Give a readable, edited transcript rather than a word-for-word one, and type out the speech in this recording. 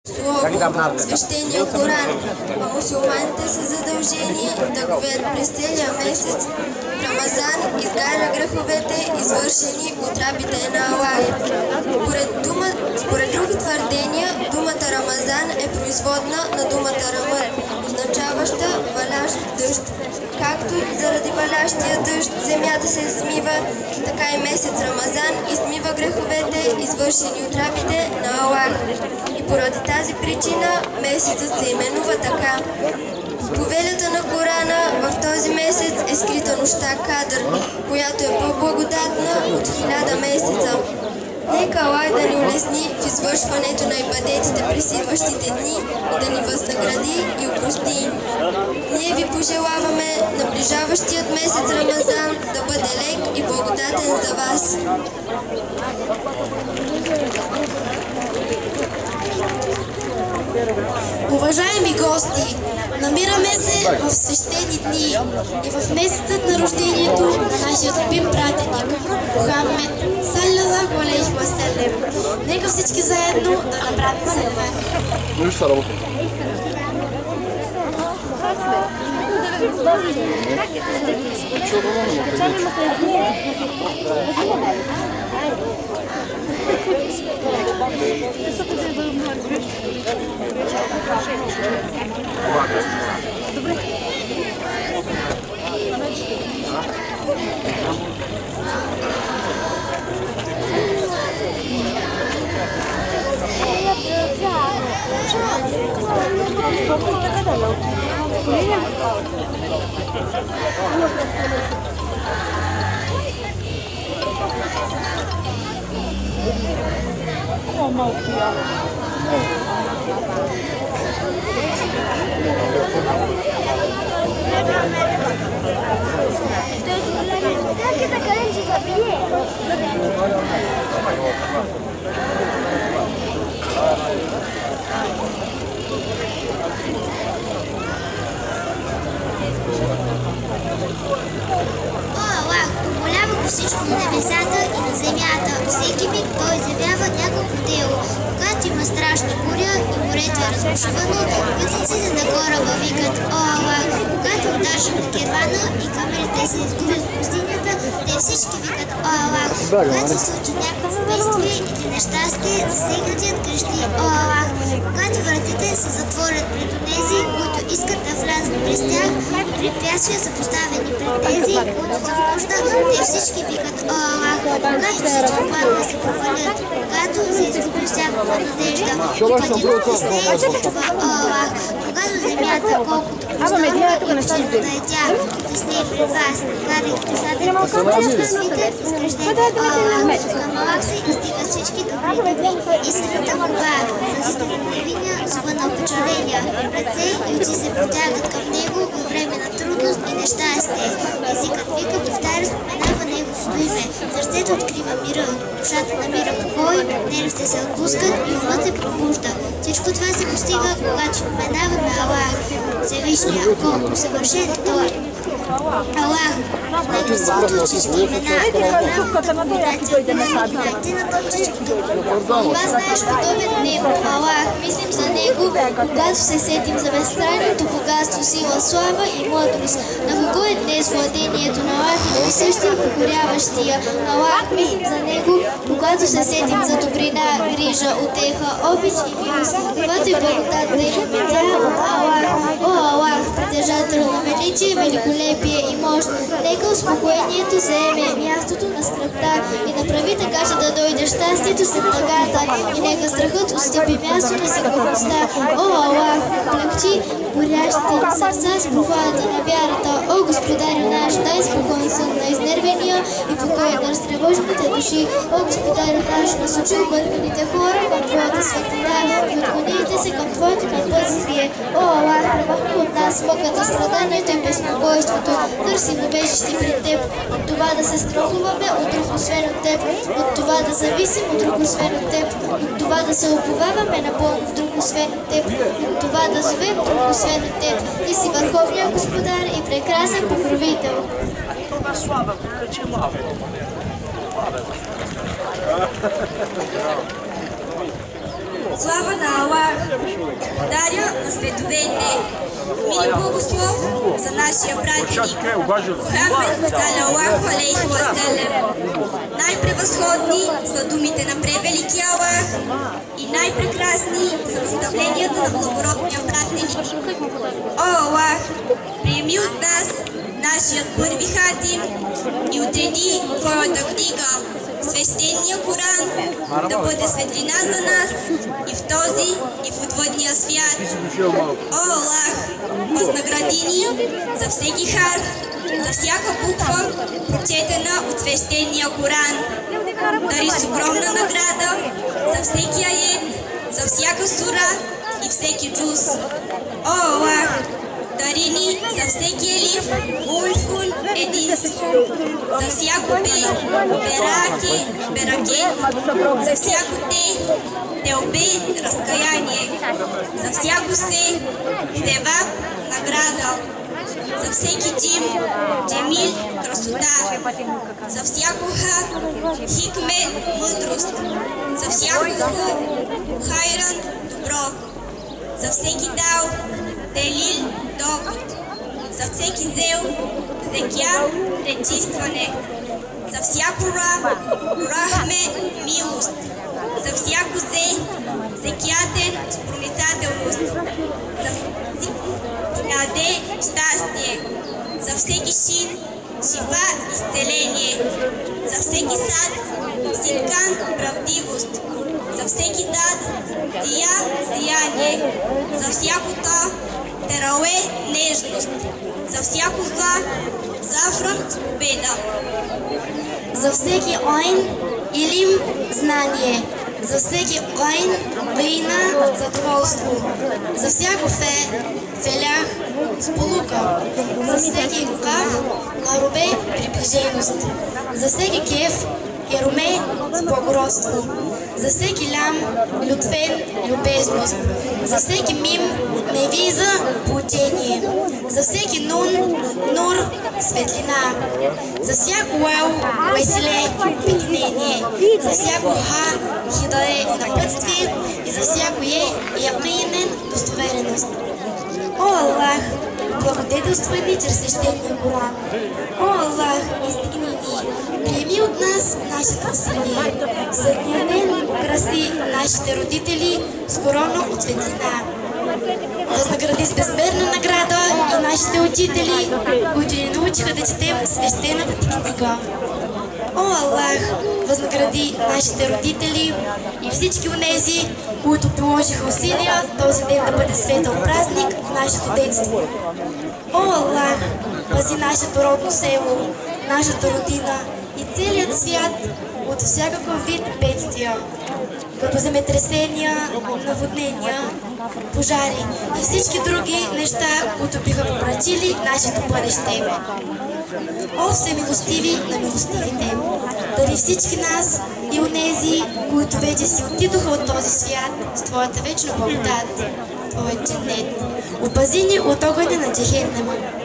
Слово, свещения Коран, а мусулманите са задължени да го видят през целия месец. Рамазан изгаря греховете, извършени от рабите на Аллах. Според други твърдения, думата Рамазан е производна на думата Рамън, означаваща валящ дъжд. Както заради валящия дъжд земята се измива, така и месец Рамазан измива греховете, извършени от рабите на Аллах. И поради тази причина месецът се именува така. В повелята на Корана в този месец е скрита нощта Кадър, която е по-благодатна от 1000 месеца. Нека Аллах да ни улесни в извършването на ибадетите през идващите дни и да ни възнагради и опрости. Ние ви пожелаваме наближаващият месец Рамазан да бъде лек и благодатен за вас. Уважаеми гости, намираме се в свещени дни и в месецът на рождението на нашия любим пратеник Мухаммед саллалаху алейхи ва саллям. Нека всички заедно да направим салават. Всичко на небесата и на земята. Всеки миг той изявява някакво дело. Когато има страшна буря и морето е разбушевано, пътниците на кораба викат "О, Аллах!" Когато удържат на кервана и камерите се изгубят в пустинята, те всички викат "О, Аллах!" Когато се случи някакво бедствие или нещастие, засегнатият крещи "О, Аллах!" Когато вратите се затворят пред тези, които искат да влязат през тях, и препятствия са поставени пред тези, които са в нужда, те всички викат "О, Аллах!" Когато всички планове да се провалят, когато се изгуби всякаква надежда, и пътят не стеят това "О, Аллах!" Когато земята, колкото просторна и обширна да е тя, заснее пред вас, карайте заден, всички свите, изкрещете "О, Аллах!" Към Аллах се издигат всички добри думи, истината молба, зазитъра невиня, звъна опечаления, ръце и очи се протягат към него във време на трудност и нещастие. Езикът вика, повтаря, споменава неговото име, сърцето открива мира, душата намира покой, нервите се отпускат и умът се пробужда. Всичко това се постига, когато споменаваме Аллах, Всевишния, колко съвършен е Той. Аллах, най-красивото от всички имена, най-правилната комбинация от имена и най-тъйната от всички думи. Това знаеш подобен него, Аллах, мислим за него, когато се сетим за безкрайното богатство, сила, слава и мъдрост. На кого е днес владението на Аллах и присъщия покоряващия? Аллах, мислим за него, когато се сетим за добрина, грижа, утеха, обич и милост, каквато и благодат да имаме тя от Аллах. О, Аллах, притежател на величие, великолепие и мощ, нека успокоението заеме мястото на скръбта и направи така, че да дойде щастието след тъгата и нека страхът отстъпи място на сигурността. О, Аллах, облегчи горящите сърца с прохладата на вярата. О, Господарю наш, дай спокоен сън на изнервения и покой на разтревожените души. О, Господарю наш, насочи обърканите хора към Твоята светлина и отклоните се към Твоето напътствие. О, Аллах, премахни от нас мъката, страданието и безпокойството. Търсим убежище пред Теб, от това да се страхуваме от друг освен от Теб, от това да зависим от друг освен от Теб, от това да се уповаваме напълно в друг освен от Теб, от това да зовем друг освен от Теб. Ти си върховният Господар и прекрасен покровител. Слава на Аллах, Господаря на световете! Мили благослов за нашия пратеник Мухамед салалаху алейхи ва салям. Най-превъзходни са думите на превеликия Аллах и най-прекрасни са наставленията на благородния пратеник. О Аллах, приеми от нас нашият първи хатим и отреди Твоята книга, свещения Коран, да бъде светлина за нас и в този, и в отвъдния свят. О Аллах, възнагради ни за всеки харф, за всяка буква, прочетена от свещения Коран. Дари с огромна награда за всеки аят, за всяка сура и всеки джуз. О Аллах, дари ни за всеки елиф, улфун, единство, за всяко бе, бераки, беракен, за всяко телбе, разкаяние, за всяко севап, награда, за всеки джим, джемил, красота, за всяко хикмет, мъдрост, за всяко хайран, добро, за всеки дал, делил, довод, за всеки зел, зекя, пречистване, за всяко рахме, милост, за всяко зекятен, проницателност, за наде, щастие, за всеки шин, шифа, изцеление, за всеки сад, синкан, правдивост, за всеки дат, дия, сияние, за всяко то, терауе, нежност, за всяко зла, зафран, победа. За всеки ойн илим, знание, за всеки ойн вина, задоволство, за всяко фелях, сполука, за всеки каф, ларубе, приближеност, за всеки кеф, херуме, благородство, за всеки лям, лютвен, любезност, за всеки мим, невиза, поучение, за всеки нур, светлина, за всяко уел, веселе, обединение, за всяко хидае, напътствие и за всяко якинен, достовереност. О Аллах, благодетелствай ни чрез свещения Коран. О Аллах, издигни ни, приеми от нас нашето усилие. Съдния ден украси нашите родители с корона от светлина. Възнагради с безмерна награда и нашите учители, които ни научиха да четем свещената ти книга. О Аллах, възнагради нашите родители и всички онези, които положиха усилия този ден да бъде светъл празник в нашето детство. О Аллах, пази нашето родно село, нашата родина и целият свят от всякакъв вид бедствия, като земетресения, наводнения, пожари и всички други неща, които биха помрачили нашето бъдеще. О всемилостиви на милостивите, дари всички нас и онези, които вече си отидоха от този свят с Твоята вечна благодат, Твоят дженнет. Опази ни от огъня на джехеннема.